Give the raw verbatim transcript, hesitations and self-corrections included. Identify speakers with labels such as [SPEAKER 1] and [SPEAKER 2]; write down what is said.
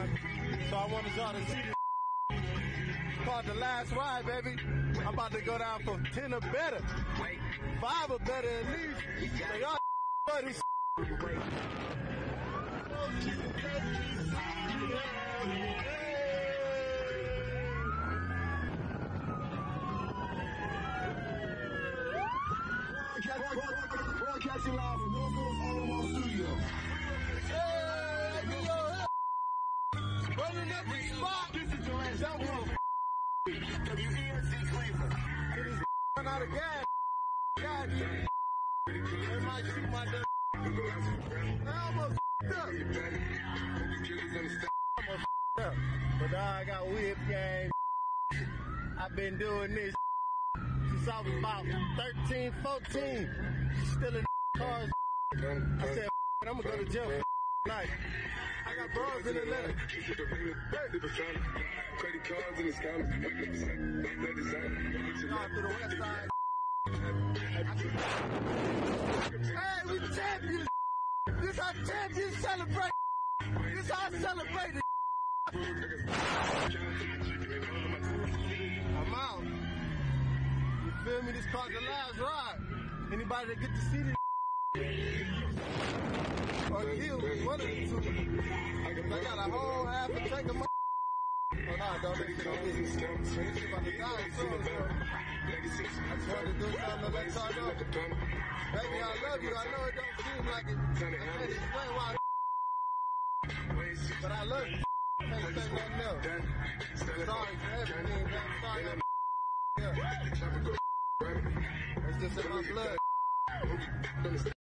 [SPEAKER 1] time. So I wanted y'all to see this. It's called The Last Ride, baby. I'm about to go down for ten or better. Five or better at least. So y'all enjoy this.
[SPEAKER 2] Broadcasting live from Northwest Alamo Studio.
[SPEAKER 1] Hey, we on here. Running up the spot.
[SPEAKER 2] This is Durant.
[SPEAKER 1] Don't give a f***.
[SPEAKER 2] W E N C Cleveland.
[SPEAKER 1] Till this run out of gas. God, damn. They might shoot my dirt. I almost f***ed up. I almost f***ed up. But now I got whip game. I've been doing this since I was about thirteen, fourteen. Still in cars. I said, I'm gonna go to jail for night. I got bros in Atlanta.
[SPEAKER 3] Credit cards in the scammers.
[SPEAKER 1] Going through the west side. Hey, we champions. This our champions celebrate. This our celebrate. I'm out. You feel me? This called The Last Ride. Anybody that get to see this or kill one of the two. I got a whole half a tank of my. Oh no, don't let me get on this. This about to die soon, so I just wanted to do something to let y'all know. Baby, I love you. I know it don't seem like it. I can't explain why. But I love you. I can't say nothing else. Sorry for everything. I'm sorry. Yeah. It's just in my blood.